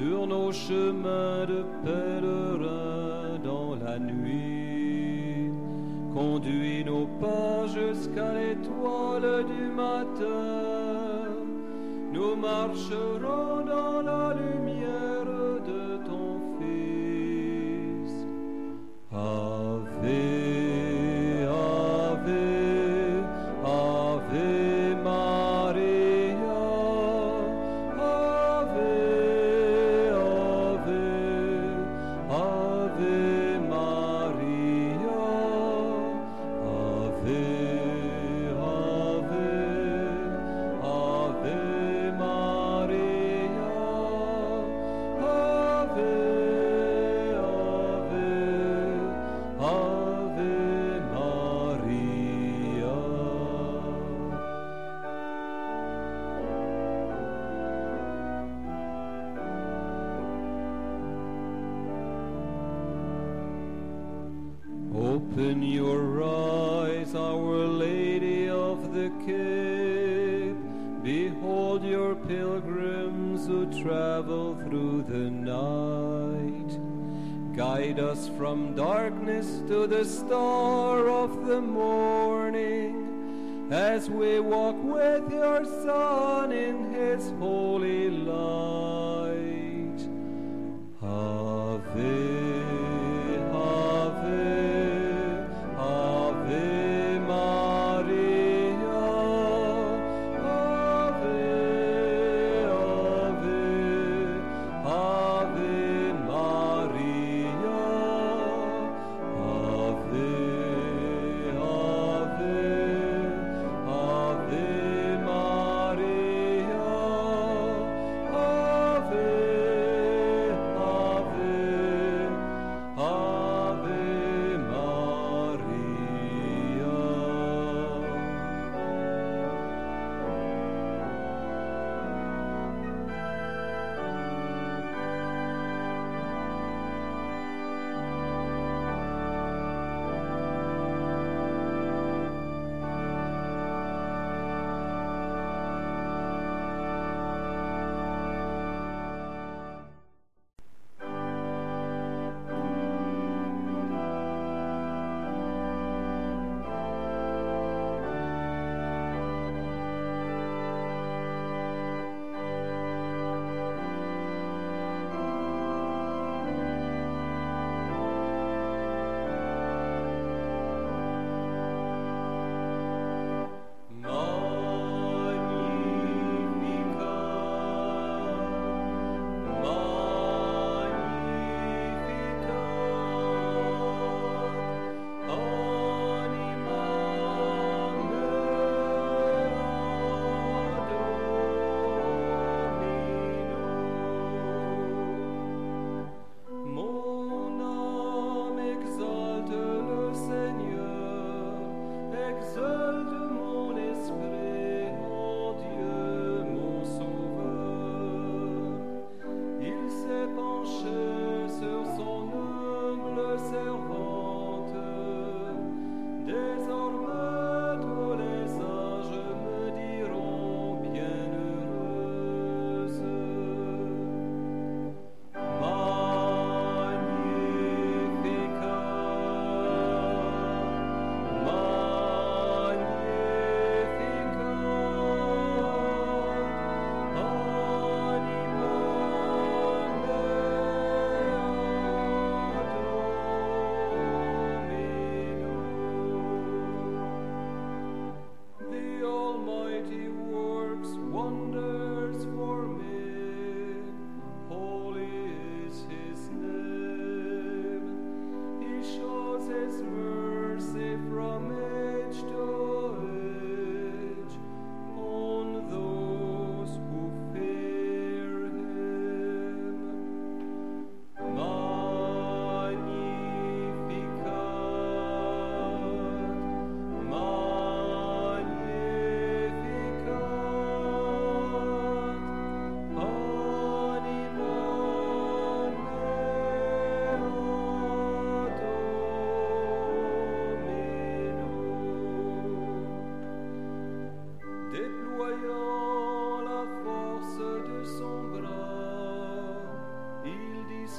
sur nos chemins de pèlerins dans la nuit. Conduis nos pas jusqu'à l'étoile du matin. Nous marcherons dans la lumière de ton Fils. Ave, Ave, Ave Maria. Ave, Ave, Ave Maria. Ave, Ave, Ave Maria. Ave, Ave, Ave Maria. Open your eyes, Our Lady of the Cape. Behold your pilgrims who travel through the night. Guide us from darkness to the star of the morning, as we walk with your Son in his holy light. Ave, Ave, Ave Maria. Ave, Ave, Ave Maria. Ave, Ave, Ave Maria. Ave, Ave, Ave Maria. Mon âme exalte le Seigneur, exalte mon esprit en Dieu mon Sauveur. Il s'est penché sur son humble servante. Désormais tous les âges me diront bienheureuse. Magnificat, Magnificat,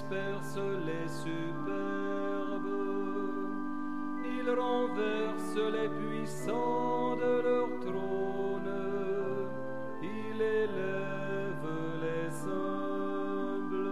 disperse les superbes. Il renverse les puissants de leur trône. Il élève les humbles.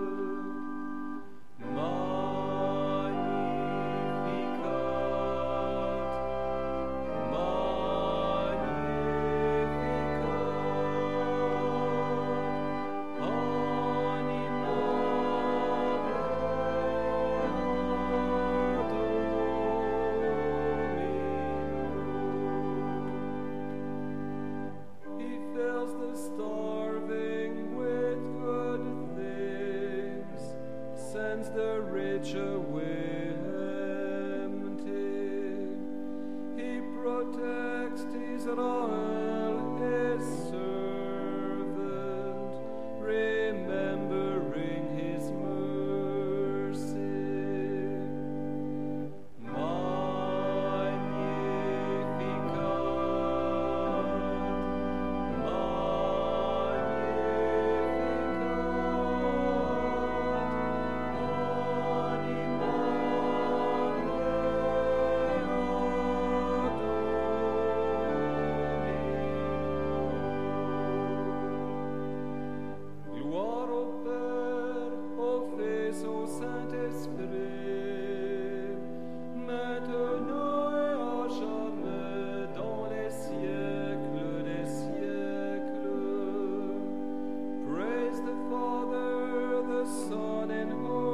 The rich away empty. He protects Israel, his servant, remembering his mercy. Son and Holy